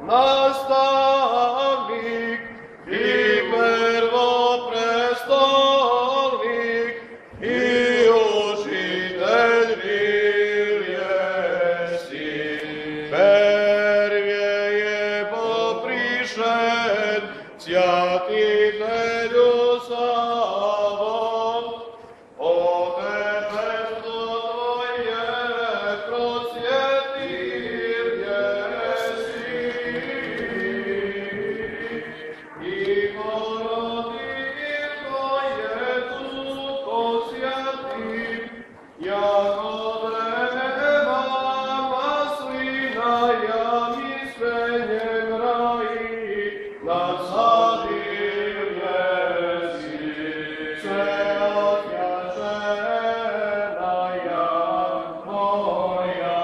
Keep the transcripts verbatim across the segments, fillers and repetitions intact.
nastavnik i prvoprestolnik i učitelj milijesti. Prvje je poprišen sjatitelju Savom, otepestvo tvoje prosvjetil jesi i porodil tvoje duho sjatim, jako dreva maslina ja mislenjem raji nasadim jesi. Svetlja žena ja moja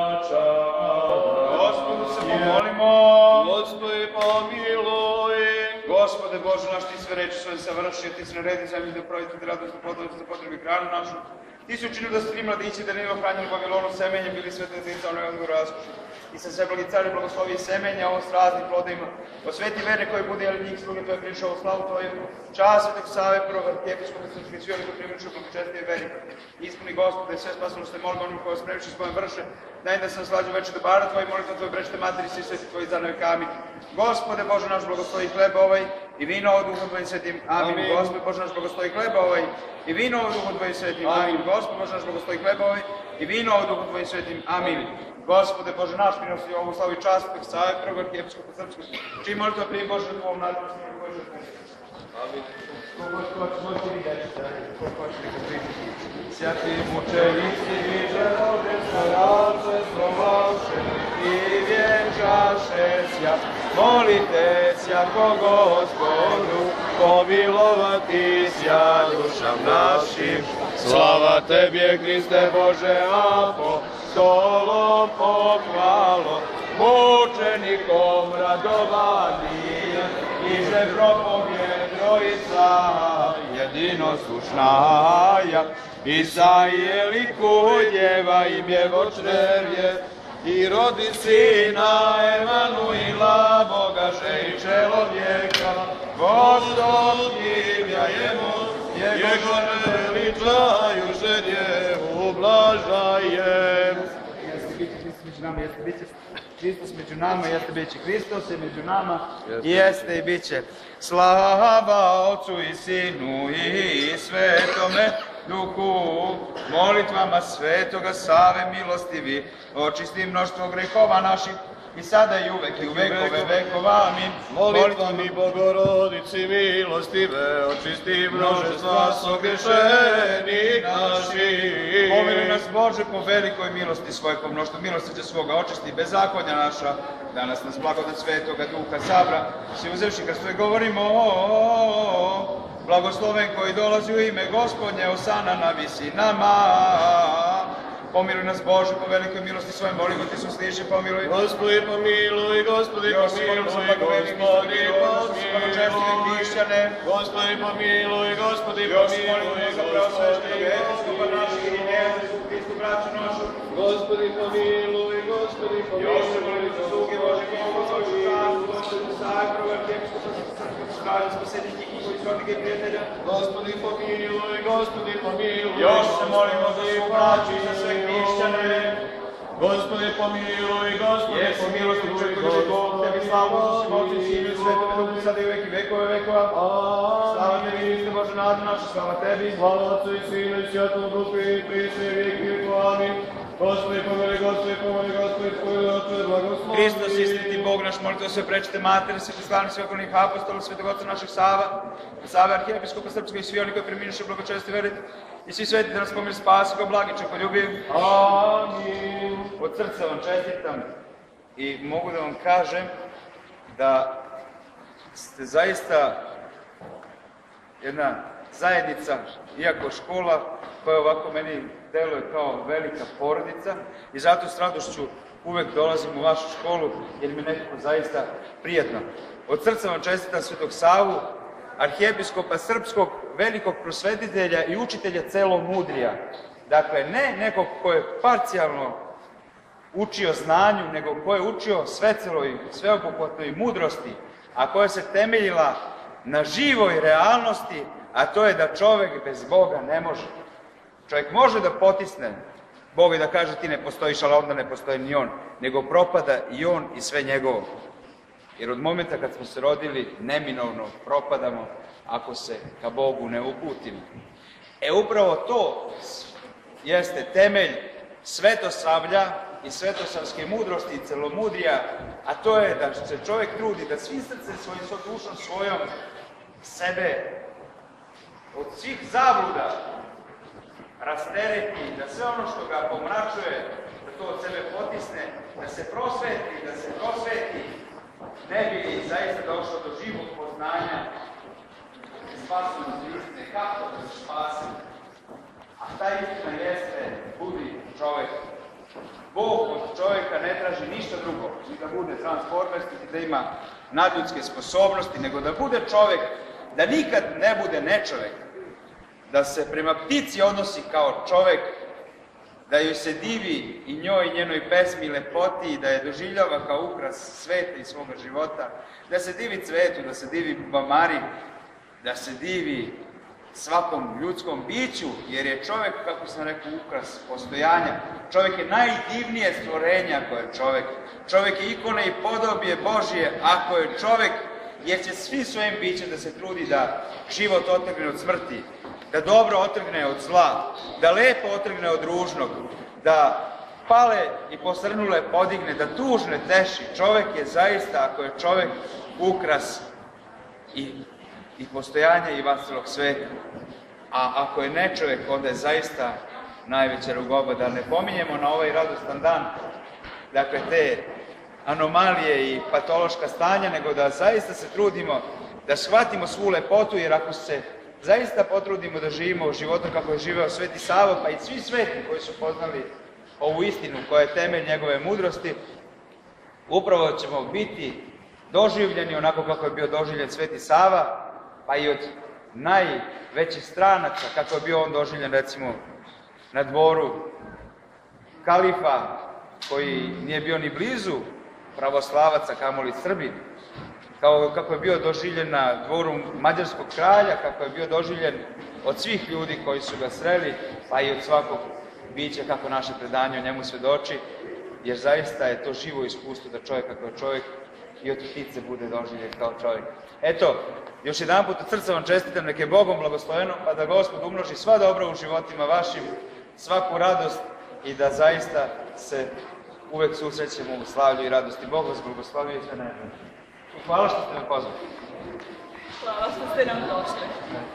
čast. Gospodu se pomolimo. Gospodи pomiluj. Gospode Bože naš, ti sve reči svoje savršio, ti se naredi zemlji da proizvodi radosnu plodnost za potrebi hranu našu. Ti si učinio da su tri mladići da nije ohranjeni u Vavilonu semenje, bili svete zvica onoj odgoru raskuši. I sa seblagi cari blagoslovi semenja, ovo s raznim plodima. Osveti verne koji bude, ali njih sluge tvoje prišao u slavu tvoju. Čas Svetog Save, prvog arhijepiskopa srpskih svi oni koji primjeću blagočestije veri. Ispuni Gospode sve spasno ste molimo onim koji spremiši s kojim vrše. Daj da sam slađu veče dobara tvoji, molitva tvoje brečite materi, svi sveti tvoji za nove kamen. Gospode Bože naš blagoslovi hleba ovaj i vino ovo duhom tvojim svetim. Amin. Amin. Gospode Bože naš blagoslovi hleba ovaj i vino ovo duhom tvojim svetim. Amin. Gospode Bože naš blagoslovi hleba ovaj i vino ovo duhom tvojim svetim. Amin. Gospode Bože naš, prinosi ovu slavu i čast Svetog Save, prvog arhijepiskopa srpskog, čiji molitva prije Bože na tvom nadom se ne Bože. Amin. Kogo hoće, možete vidjeti, kogo hoće neko priti. Sjati mučenici, viđenoge, starače, slovaše i vjenčaše sja. Molite sjako Gospodu, pomilovati sja dušam našim. Slava Tebje, Hriste Bože, apostolom pohvalo, mučenikom radovanim, i že propovje Trojica jedinosušnaja, Isaije likudjeva im je vočrevje, i rodi sina Emanuila, Boga že i čelovjeka, Gospodivja jemu, jego veličaju žedje ublažajem. Jeste biće Hristos među nama, jeste biće Hristos među nama, jeste biće Hristos je među nama, jeste i biće. Slava Otcu i Sinu i Svetome Duhu, molitvama Svetoga Save milostivi, očisti mnoštvo grehova naših, i sada i uvek i u vekove vekova. Amin. Molitvami Bogorodici milostive, očisti množestva sogrešenih naših. Pomiluj nas Bože po velikoj milosti svoje, po mnoštvu milosrđa svoga, očisti bezakonja naša, danas nas blagodat Svetoga Duha sabra, svi uzevši krsto i govorimo o blagosloven koji dolazi u ime Gospodnje, osana na visinama. Pomiluj nas Bože po velikoj milosti svoje, molimo ti se usliši, pomiluj. Gospodi pomiluj, Gospodi pomiluj, Gospodi pomiluj, hrišćane. Gospodi pomiluj, Gospodi pomiluj, Gospodi pomiluj, Gospodi pomiluj. Još se molimo za sluge Bože, pomoć Božu čast, Gospodu Save, prvog arhijepiskopa srpskog, spravlja spasednih i njihovih srodnika i prijatelja. Gospodi pomiluj, Gospodi pomiluj. Još se molimo za svu braću i za sve hrišćane. Gospodi pomiluj, Gospodi Jesu milosti učekujući Bog, tebi slavu, Ocu, Otcu i Sinu i Svetome Duhu, sada i uvek i vekove vekova. Slava tebi, Hriste Bože, nada naša, slava tebi. Slava Otcu i Sinu i Svetom Duhu i priče i vijeki vekova. Amin. Gospodi pomoli, Gospodi pomoli, Gospodi pomoli, Otče, blagoslovi. Hristos, istiniti Bog naš, molite sve prečite matere, sveti slavni sve okolnih apostola, svetog Otca našeg Sava, Save arhijepiskopa srpskog i svi oni koji preminuše blagočesti veriti, i svi sveti da nas pomiri spasi, ko blagiče, ko ljubiv. Amin. Od srca vam čestitam i mogu da vam kažem da ste zaista jedna zajednica, iako škola, koja ovako meni deluje kao velika porodica, i zato s radošću uvek dolazim u vašu školu, jer mi je nekako zaista prijatno. Od srca vam čestitam Svetog Savu, arhijepiskopa srpskog, velikog prosvetitelja i učitelja celomudrija. Dakle, ne nekog ko je parcijalno učio znanju, nego ko je učio sveceloj, sveobuhvatnoj mudrosti, a koja se temeljila na živoj realnosti, a to je da čovek bez Boga ne može. Čovjek može da potisne Boga i da kaže ti ne postojiš, ali onda ne postoji ni on, nego propada i on i sve njegovo. Jer od momenta kad smo se rodili, neminovno propadamo ako se ka Bogu ne uputimo. E upravo to jeste temelj svetosavlja i svetosavske mudrosti i celomudrija, a to je da se čovjek trudi da svim srcem svojim, svojom dušom svojom sebe od svih zabluda rastereti, da sve ono što ga pomračuje, da to od sebe potisne, da se prosveti, da se prosveti, ne bi li zaista došlo do živog poznanja spasenosti istine, kako da se spasi. A ta istina jeste, budi čovek. Bog od čovjeka ne traži ništa drugo, ni da bude transformerski, da ima nadljudske sposobnosti, nego da bude čovjek, da nikad ne bude nečovjek, da se prema ptici odnosi kao čovjek, da joj se divi i njoj i njenoj pesmi i lepoti i da je doživljava kao ukras sveta i svoga života, da se divi cvetu, da se divi bubamari, da se divi svakom ljudskom biću, jer je čovjek, kako sam rekao, ukras postojanja. Čovjek je najdivnije stvorenje ako je čovjek. Čovjek je ikone i podobije Božije ako je čovjek, jer će svi svojim bićem da se trudi da život otrgne od smrti, da dobro otrgne od zla, da lepo otrgne od ružnog, da pale i posrnule podigne, da tužne teši. Čovjek je zaista, ako je čovjek, ukras i, i postojanja i vascelog sveta. A ako je nečovjek, onda je zaista najveća rugoba. Da ne pominjemo na ovaj radostan dan, dakle, te anomalije i patološka stanja, nego da zaista se trudimo da shvatimo svu lepotu, jer ako se zaista potrudimo da živimo u životu kako je živeo Sveti Sava, pa i svi sveti koji su poznali ovu istinu koja je temelj njegove mudrosti, upravo ćemo biti doživljeni onako kako je bio doživljen Sveti Sava, pa i od najvećih stranaca, kako je bio on doživljen, recimo, na dvoru kalifa, koji nije bio ni blizu pravoslavaca, kamoli Srbin, kao kako je bio doživljen na dvoru mađarskog kralja, kako je bio doživljen od svih ljudi koji su ga sreli, pa i od svakog bića, kako naše predanje o njemu svedoči, jer zaista je to živo iskustvo da čovjek kako je čovjek i od ptice bude doživljen kao čovjek. Eto, još jedan put od srca vam čestitam, nek je Bogom blagosloveno, pa da Gospod umnoži sva dobra u životima vašim, svaku radost i da zaista se uvek susrećemo u slavlju i radosti. Bog vas blagoslovio i sve najbolje. Hvala što ste me pozvali. Hvala što ste nam došli.